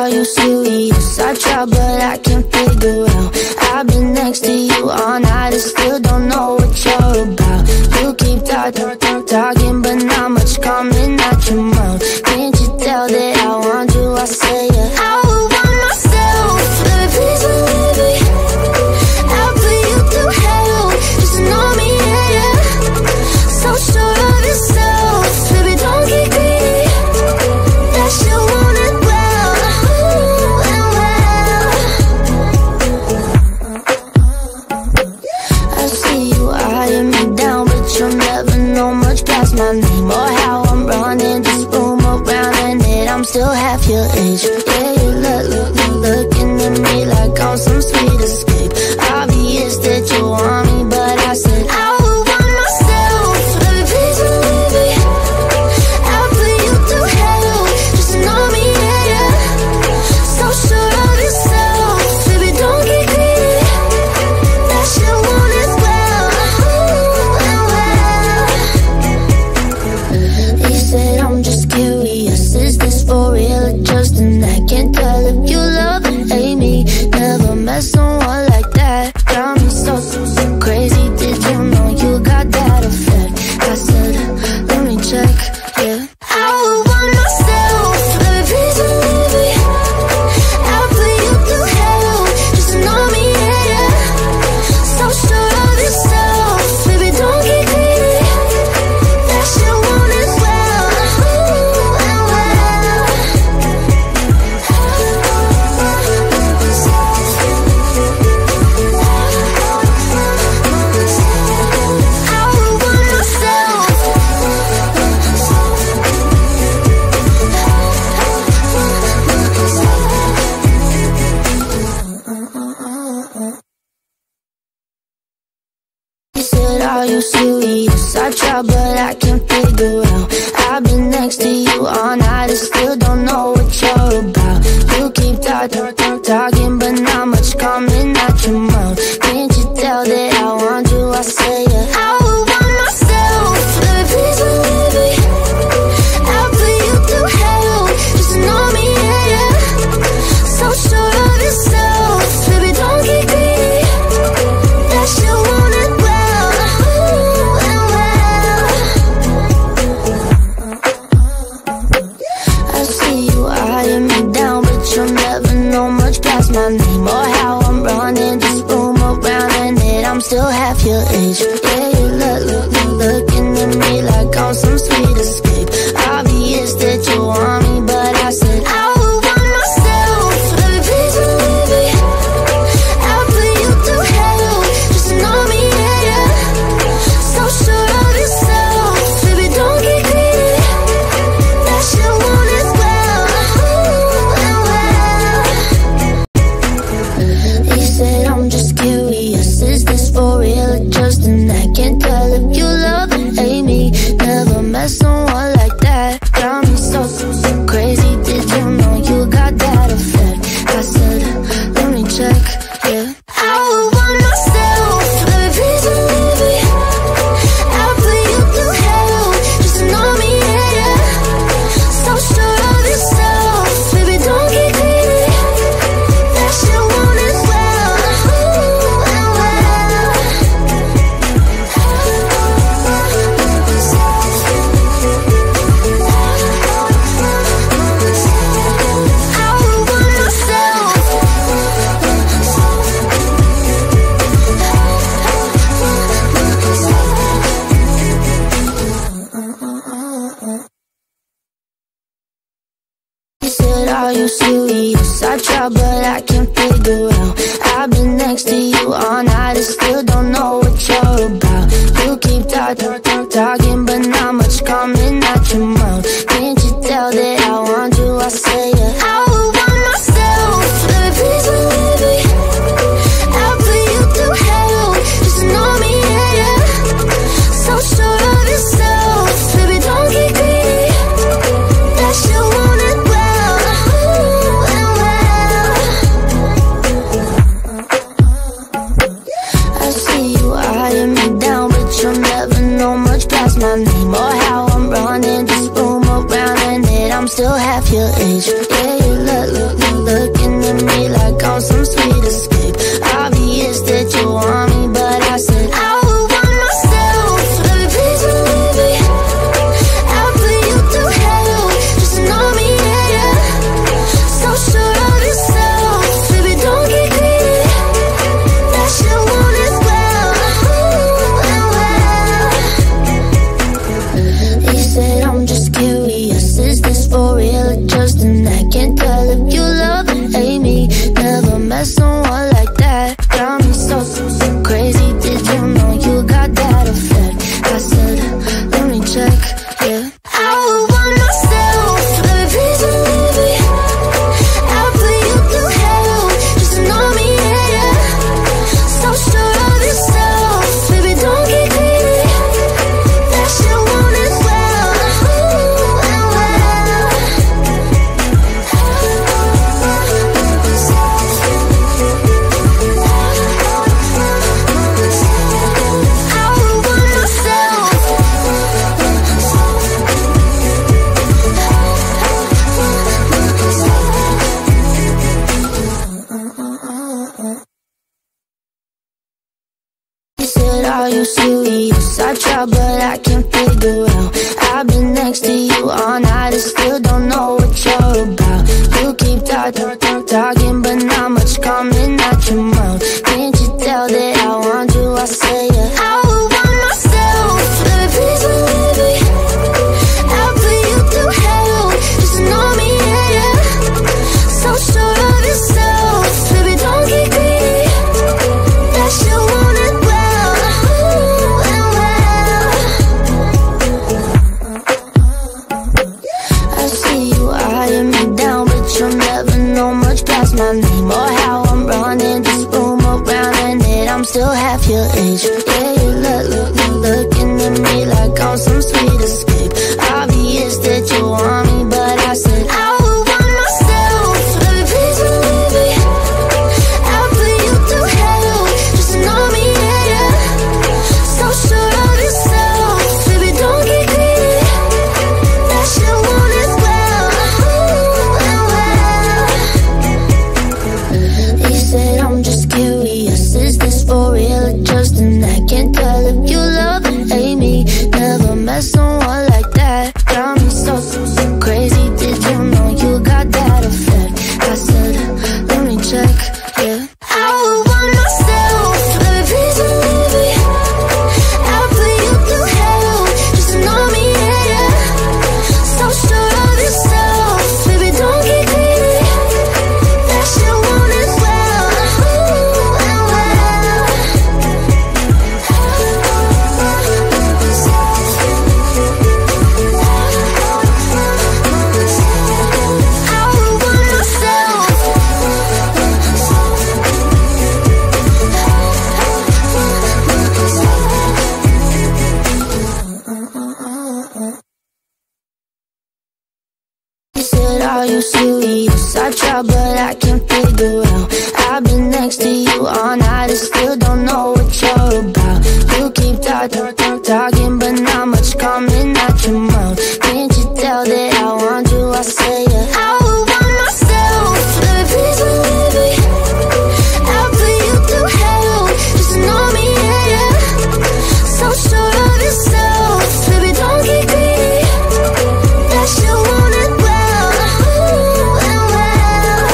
are you serious? I try but I can't figure out. I've been next to you all night and still don't know what you're about. You keep talking but not much coming out your mouth. Can't you tell that I want you? I say yeah. I would want myself, baby, please believe me. I'll put you through hell, just know me, yeah, yeah. So sure of yourself, baby, don't get greedy. That you want it well, and well. I see you eyeing me down, but you'll never know much past my name or how I'm running this room around, and that I'm still half your age. Yeah, you looking at me like I'm some sweet escape. Obvious that you want me, but I said I would want myself, baby, please believe me. I'll put you through hell, just know me, yeah, yeah. So sure of yourself, baby, don't get greedy. That you want it well, and well. He said I'm just curious, is this for real or just an act? Can't tell if you love or hate me. Never met someone like that. Got me so crazy. Did you know you got that effect? I said, let me check, yeah. I would want myself, baby, please believe me. I'll put you through hell, just know me, yeah, yeah. So sure of yourself, baby, don't get greedy. That you want it well, and well. I would want myself. He said, are you serious? I try but I can't figure out. I've been next to you all night and still don't know what you're about. You keep talking but not much coming out your mouth. Can't you tell that I want you? I say yeah. I would want myself, baby, please believe me. I'll put you through hell, just know me, yeah, yeah. So sure of yourself, baby, don't get greedy. That you want it well, and well. I see you eyeing me down, but you'll never know much past my name or how I'm running this room around, and that I'm still half your age. Yeah, you looking at me like I'm some sweet escape. Obvious that you want me, but I said I would want myself, baby, please believe me. I'll put you through hell, just know me, yeah, yeah. So sure of yourself, baby, don't get greedy. That you want it well, and well. He said I'm just curious, is this for real or just an act? Can't tell if you love or hate me. Never met someone like that. Got me so crazy. Did you know you got that effect? I said, let me check, yeah. I would want myself, baby, please believe me. I'll put you through hell, just know me, yeah, yeah. So sure of yourself, baby, don't get greedy. That you want it well, and well. I would want myself. He said, are you serious? I try but I can't figure out. I've been next to you all night and still don't know what you're about. You keep talking but not much coming out your mouth. Can't you tell that I want you? I say yeah. I would want myself, baby, please believe me. I'll put you through hell, just know me, yeah, yeah. So sure of yourself, baby, don't get greedy. That you want it well, and well. I see you eyeing me down, but you'll never know much past my name talking, but not much coming out your mouth. Can't you tell that I want you? I say yeah. I would want myself, baby, please believe me. I'll put you through hell, just know me, yeah, yeah. So sure of yourself, baby, don't get greedy. That you want it well, and well. I see you eyeing me down, but you'll never know much past my name or how I'm running this room around, and that I'm still half your age. Yeah, you looking at me like I'm some sweet escape. Obvious that you want me, but I said I would want myself, baby, please believe me. I'll put you through hell, just know me, yeah, yeah. So sure of yourself, baby, don't get greedy. That you want it well, and well. They said I'm just curious, is this for real or just an act? Can't tell if you love and hate me. Never met someone like that. Got me so crazy. Did you know you got that effect? I said, let me check, yeah. I would want myself, baby, please believe me. I'll put you through hell, just know me, yeah, yeah. So sure of yourself, baby, don't get greedy. That you want it well, and well. I would want myself. He said, are you serious? I try, but I can't figure out. I've been next to you all night and still don't know what you're about. You keep talking, but not much coming out your mouth. Can't you tell that I want you? I say yeah. I would want myself, baby, please believe me. I'll put you through hell, just know me, yeah, yeah. So sure of yourself, baby, don't get greedy. That you want it well, and well.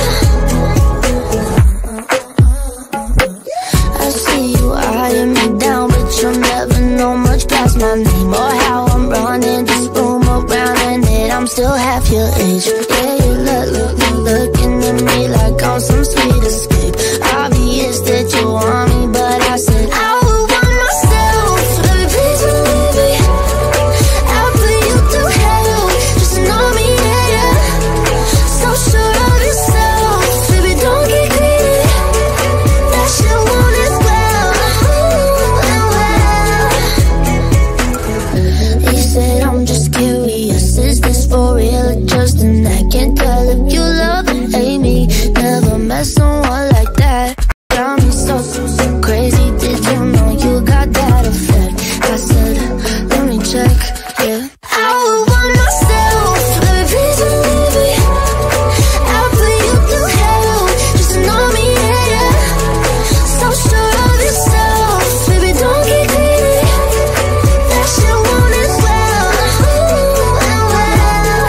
I see you eyeing me down, but you'll never know much past my name or how I'm running this room around, and that I'm still half your age. Yeah, you looking at me like I'm some sweet escape. Obvious that you want me, but I said I would want myself, baby, please believe me. I'll put you through hell, just know me, yeah, yeah. So sure of yourself, baby, don't get greedy. That you want it well, and well. They said I'm just curious, is this for real or just an act? Can't tell if you love and hate me. Never met someone like that. Got me so crazy. Did you know you got that effect? I said, let me check, yeah. I would want myself, baby, please believe me. I'll put you through hell, just know me, yeah, yeah. So sure of yourself, baby, don't get greedy. That you want it well, and well.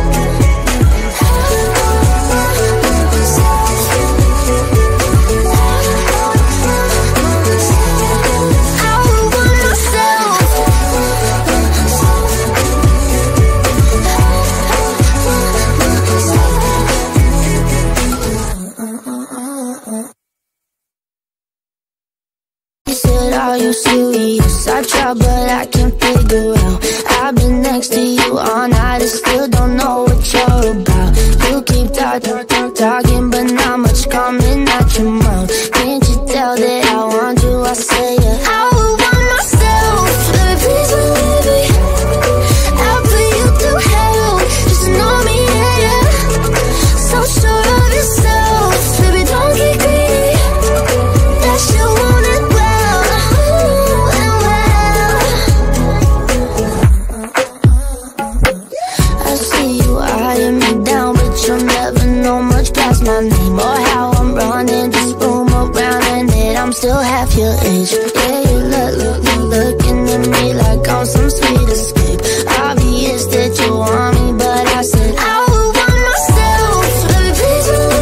I would want myself. He said, are you serious? I try, but I can't figure out. I've been next to you all night and still don't know what you're about. You keep talking, but not much coming out your mouth. Can't you tell that I want you? I say yeah. I would want myself, baby, please believe me. I'll put you through hell, just know me, yeah, yeah. So sure of yourself, baby, don't get greedy. That you want it well, and well. I see you eyeing me down, but you'll never know much past my name or how I'm running this room around, and that I'm still half your age. Yeah, you looking at me like I'm some sweet escape. Obvious that you want me, but I said I would want myself, baby, please believe me.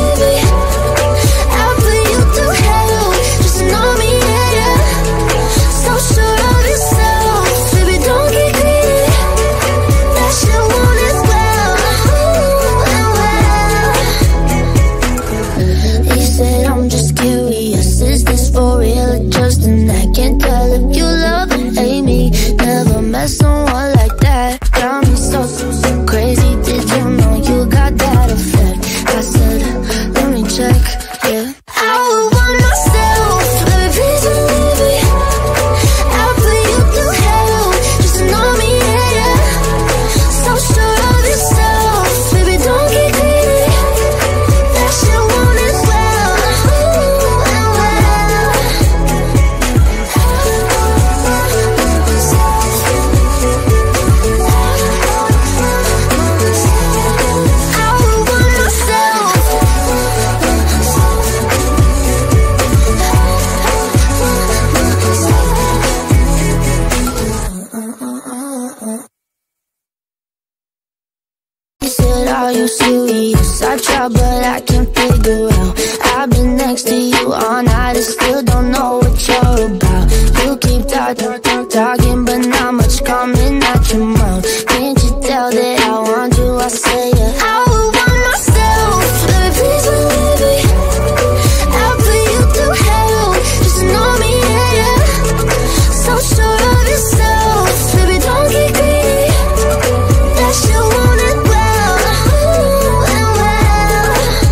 I can't figure out. I've been next to you all night and still don't know what you're about. You keep talking, but not much coming out your mouth. Can't you tell that I want you? I say yeah. I would want myself, baby, please believe me. I'll put you through hell, just know me, yeah, yeah. So sure of yourself, baby, don't get greedy. That you want it well, and well.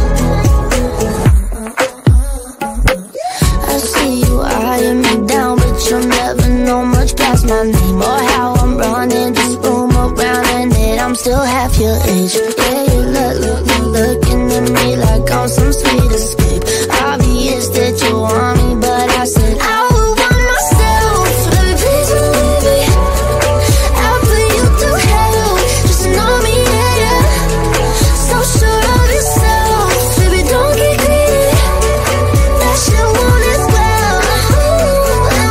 I see you eyeing me down, but you'll never know much past my name or how I'm running this room around, and that I'm still half your age. Yeah, you looking at me like I'm some sweet escape. Obvious that you want me, but I said I would want myself, baby, please believe me. I'll put you through hell, just know me, yeah, yeah. So sure of yourself, baby, don't get greedy. That you want it well, and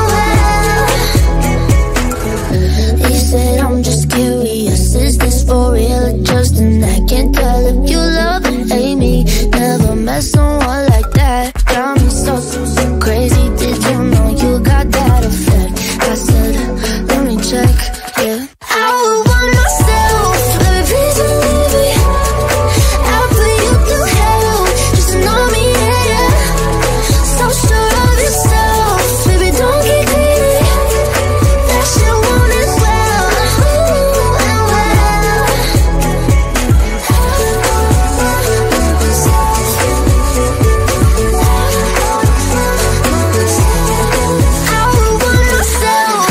well. He said I'm just curious, is this for real or just an act? Can't tell if you love and hate me. Never met someone like that. Got me so crazy. Did you know you got that effect? I said, let me check, yeah. I would want myself, baby, please believe me. I'll put you through hell, just know me, yeah, yeah. So sure of yourself, baby, don't get greedy. That you want it well, and well. I would want myself.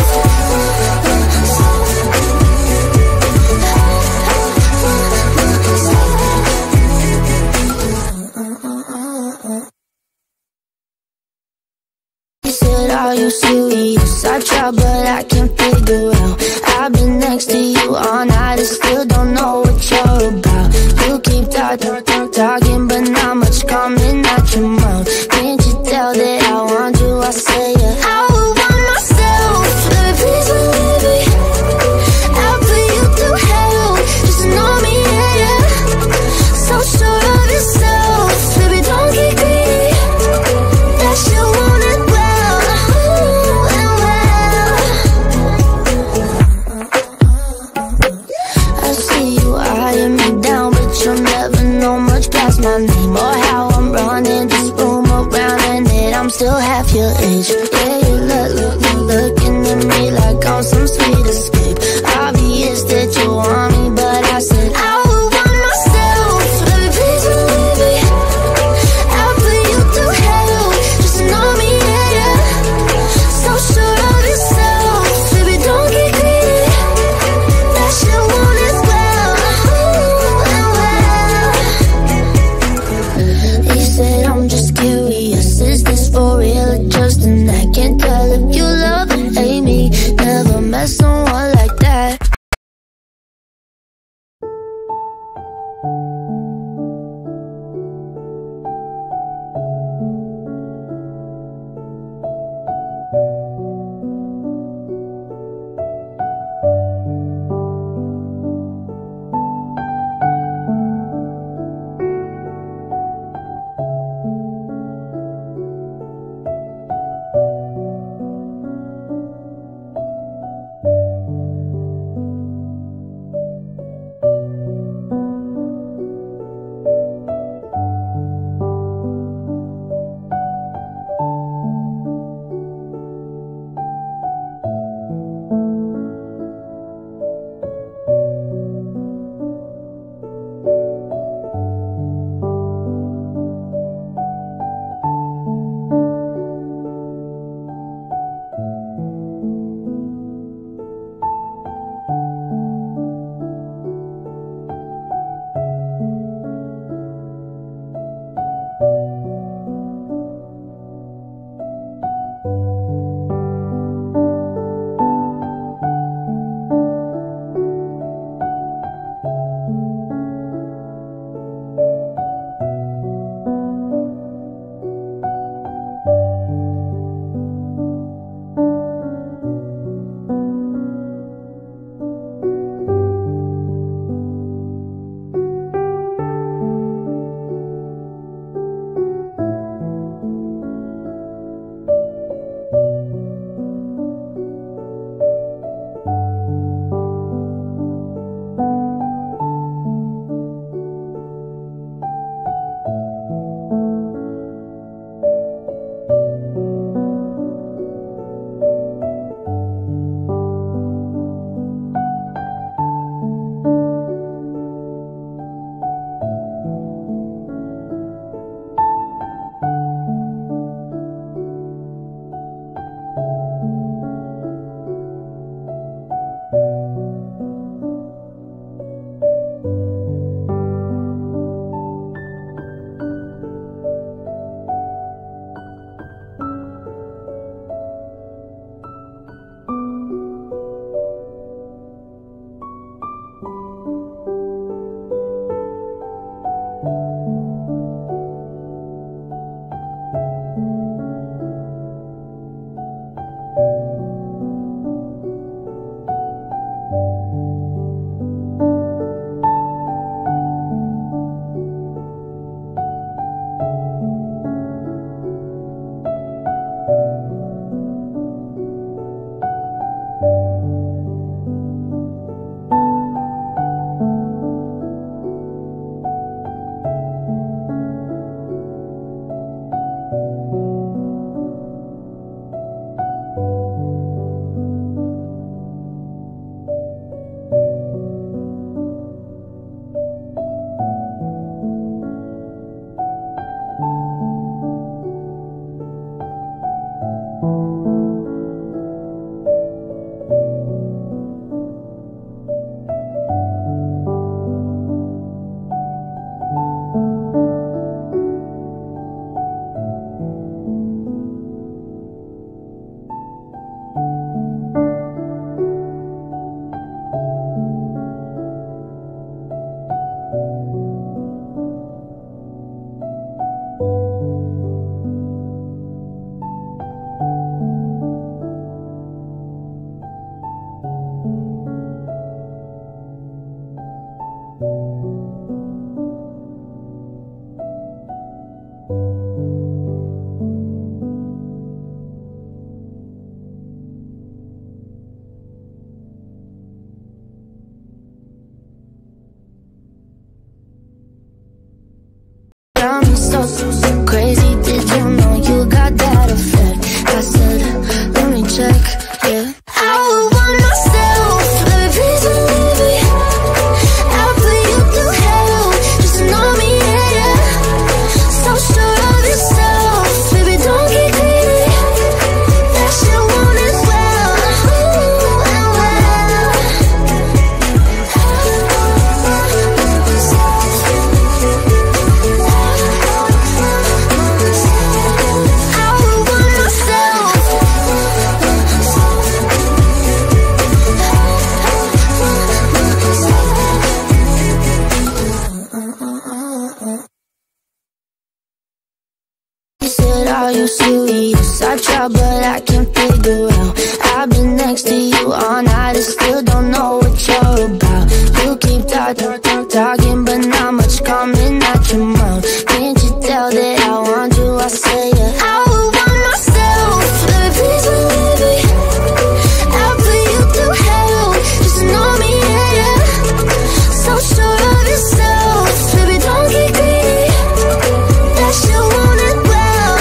He said, are you serious? I try, but I can't figure out. I've been next to you all night and still don't know what you're about. You keep talking, but not much coming out your mouth. Can't you tell that I want you? I say yeah. I would want myself, baby, please believe me. I'll put you through hell, just know me, yeah, yeah. So sure of yourself, baby, don't get greedy. That you want it well, and well. I see you eyeing me down, but you'll never know much past my name or how I'm running this room around, and that I'm still half your age. Yeah, you looking at me like I'm some sweet escape. Obvious that you want me, but I said I would want myself, baby, please believe me. I'll put you through hell, just know me, yeah, yeah. So sure of yourself, baby, don't get greedy. That you want it well, and well. He said I'm just curious, is this for real or just an act? So crazy, did you know you got that effect? I said, let me check, yeah. I would want myself, baby, please believe me. I'll put you through hell, just to know me, yeah, yeah. So sure of yourself, baby, don't get greedy. That shit won't as well, ooh, and well. Are you serious? I try, but I can't figure out. I've been next to you all night and still don't know what you're about. You keep talking, but not much coming out your mouth. Can't you tell that I want you? I say yeah. I would want myself, baby, please believe me. I'll put you through hell, just to know me, yeah, yeah. So sure of yourself, baby, don't get greedy. That shit won't end well.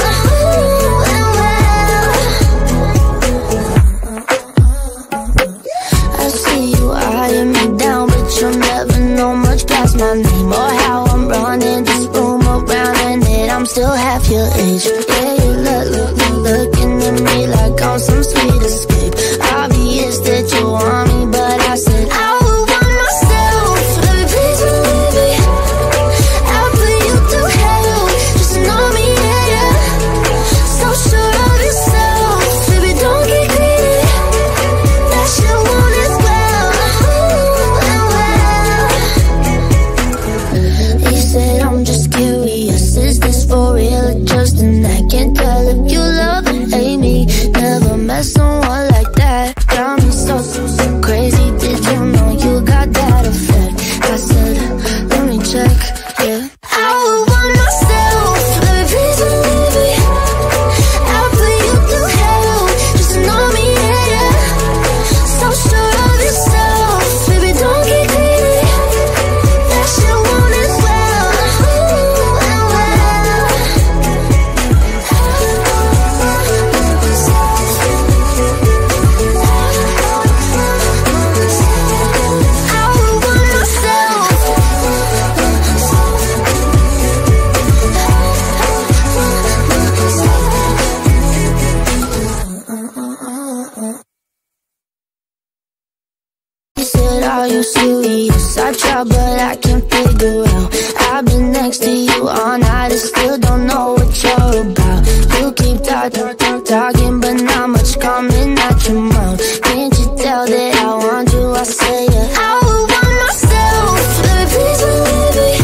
You'll never know much past my name or how I'm running this room around, and that I'm still half your age. Yeah, you looking at me like I'm some sweet escape. Obvious that you want me, but I said I would want myself, baby, please believe me. I'll put you through hell, just to know me, yeah, yeah. So sure of yourself, baby, don't get greedy. That shit won't as well. I'm just curious, is this for real or just an act? Can't tell if you love or hate me. Never met someone like that. Got me so crazy, did you know you got that effect? I said, let me check, yeah. I would want myself, baby, please believe me. I'll put you through hell, just to know me, yeah, yeah. So sure of yourself, baby, don't get greedy. That shit won't as well. Are you serious? I try, but I can't figure out. I've been next to you all night and still don't know what you're about. You keep talking, but not much coming out your mouth. Can't you tell that I want you? I say yeah. I would want myself, baby, please believe me.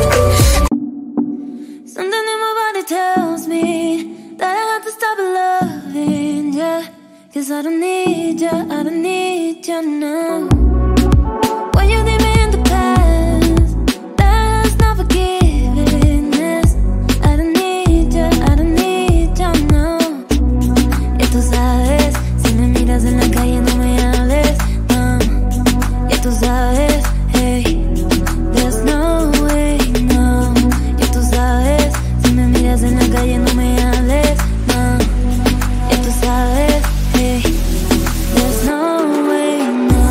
Something in my body tells me that I have to stop loving ya, 'cause I don't need ya, I don't need ya now. When you leave me in the past, that's not forgiveness. I don't need ya, I don't need ya now. Ya tú sabes, si me miras en la calle no me hables, no. Ya tú sabes, hey, there's no way, no. Ya tú sabes, si me miras en la calle no me hables, no. Ya tú sabes, hey, there's no way, no.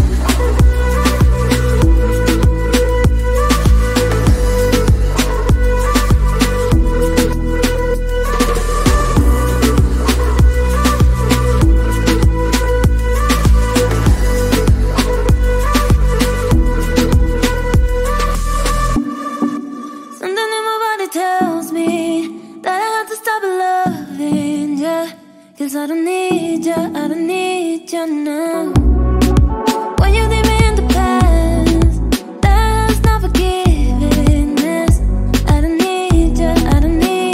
Something in my body tells me that I have to stop loving ya, 'cause I don't need ya, I don't need ya now. When you leave me in the past, that's not forgiveness. I don't need ya, I don't need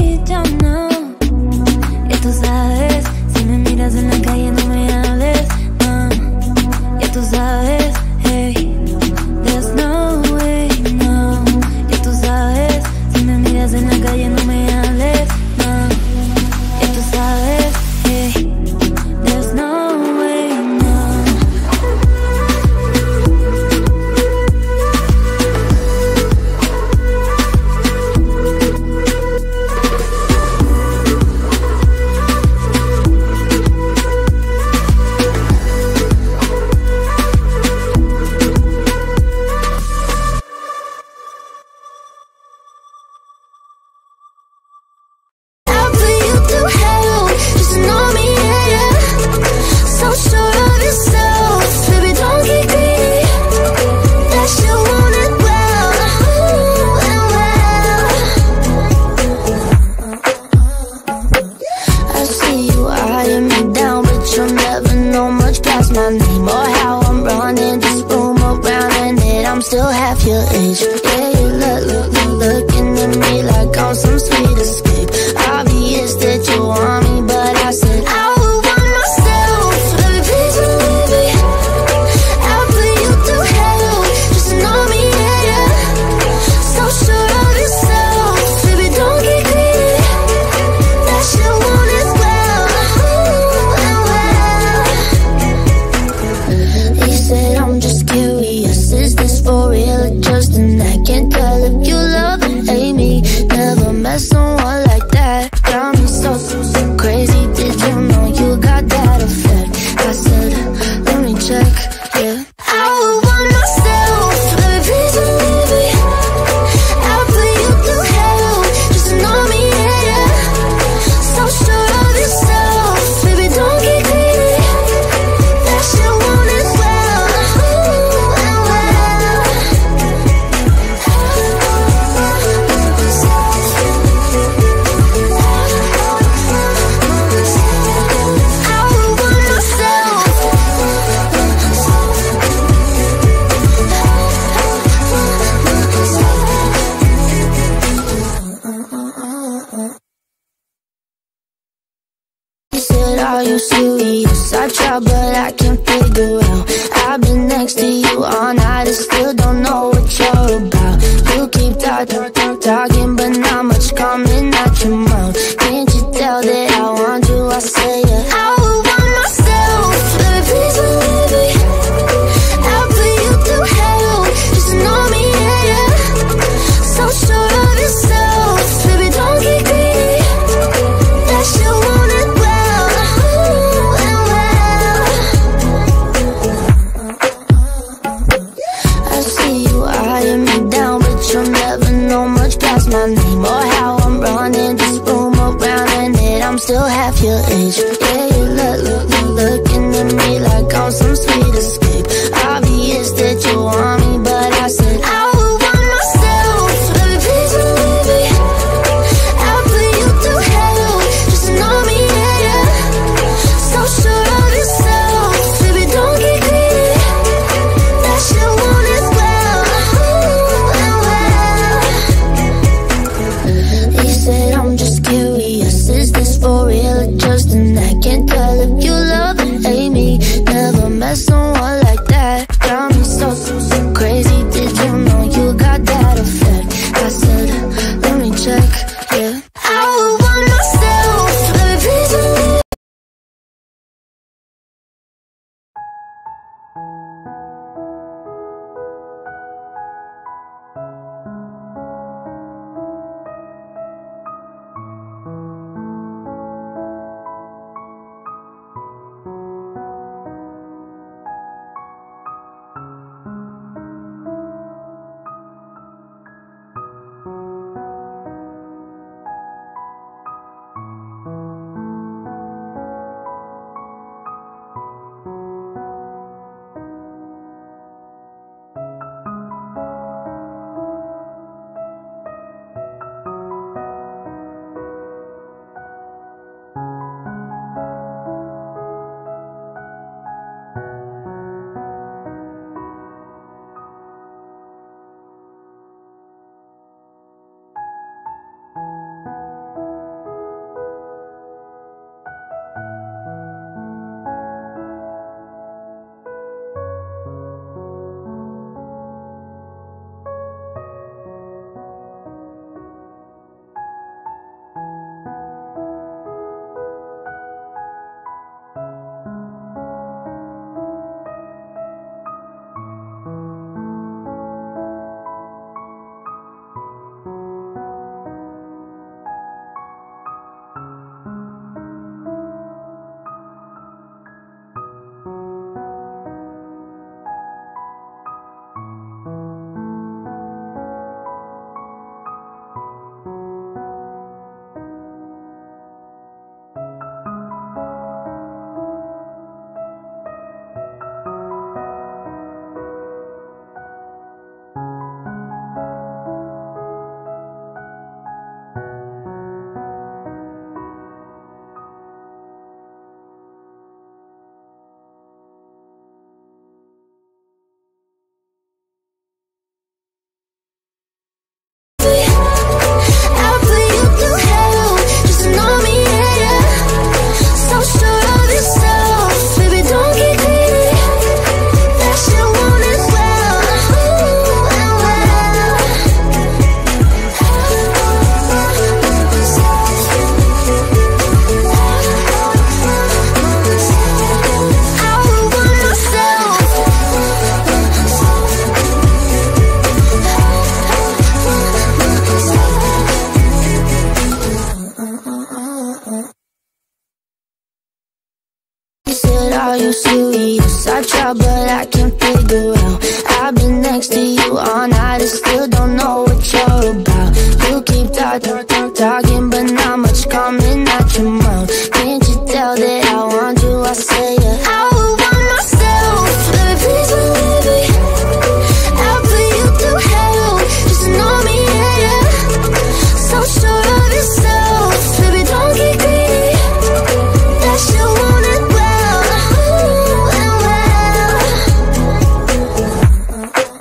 someone like that. Got me so crazy. Did you know you got that effect? I said, let me check, yeah. I would want myself, baby, please believe me. I'll put you through hell, just to know me, yeah, yeah. So sure of yourself, baby, don't get greedy. That shit won't as well, ooh, and well. I would want myself. He said, are you serious? I try, but I can't figure out. I've been next to you all night and still don't know what you're about. You keep talking, but not much coming out your mouth. Can't you tell that I want you? I say, yeah. I would want myself, baby, please believe me. I'll put you through hell, just to know me, yeah, yeah. So sure of yourself, baby, don't get greedy. That shit won't end well, ooh, and well. I see you eyeing me down, but you'll never know much past my name or how I'm running this room around, and that I'm still half your age. Yeah, you looking at me like I'm some sweet escape. Obvious that you want me, but I said I would want myself, baby, please believe me. I'll put you through hell, just to know me, yeah, yeah. So sure of yourself, baby, don't get greedy. That shit won't as well, ooh, and well. He said, I'm just curious, is this for real or just an act? Can't tell if you love and hate me. Never met someone like that. Got me so crazy. Did you know you got that effect? I said, let me check, yeah. I would want myself, baby, please believe. are you serious? I try but I can't figure out. I've been next to you all night and still don't know what you're about. You keep talking but not much coming out your mouth. Can't you tell that I want you? I say yeah. I would want myself, baby, please believe me. I'll put you through hell, just know me, yeah, yeah. So sure of yourself, baby, don't get greedy. That you want it well, and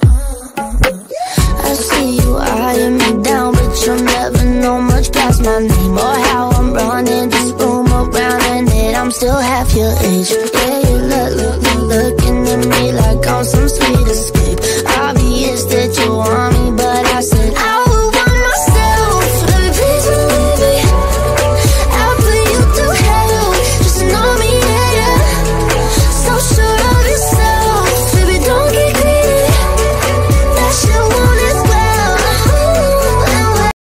well. I see you eyeing me down, but you'll never know much past my name.